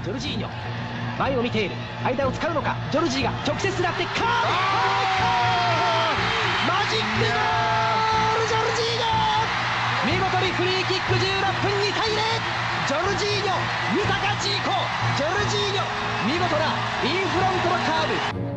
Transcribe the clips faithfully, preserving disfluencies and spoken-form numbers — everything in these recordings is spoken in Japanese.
ジョルジーニョ前を見ている。間を使うのか。ジョルジーが直接狙ってカーブ。マジックゴールジョルジーニョ、見事にフリーキックじゅうろっぷんにたいゼロ。ジョルジーニョ豊かジーコ、ジョルジーニョ見事なインフロントのカーブ。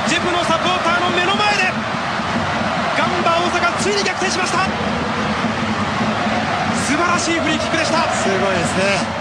ジェフのサポーターの目の前でガンバ大阪ついに逆転しました。素晴らしいフリーキックでした。 すごいですね。